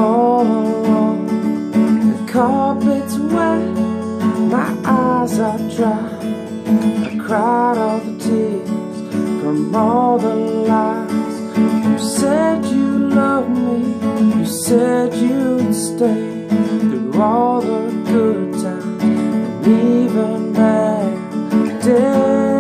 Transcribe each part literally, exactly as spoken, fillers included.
all alone. The carpet's wet, my eyes are dry. I cried all the tears from all the lies. You said you loved me, you said you'd stay through all the good times and even bad days.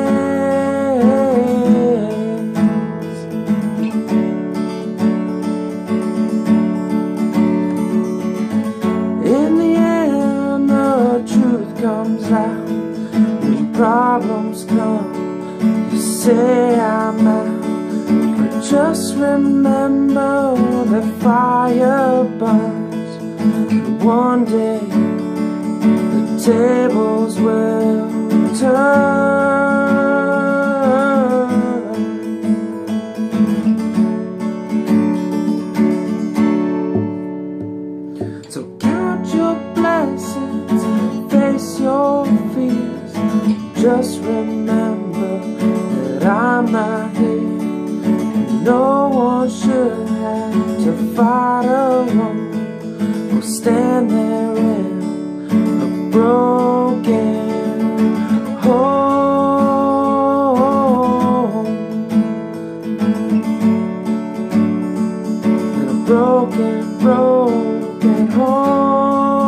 In the end, the truth comes out. When problems come, you say I'm out. But just remember that fire burns, and one day the tables will turn. So count your blessings, face your fears. Just remember that I'm not here. No one should have to fight alone or stand there in a broken home. In a broken, broken home.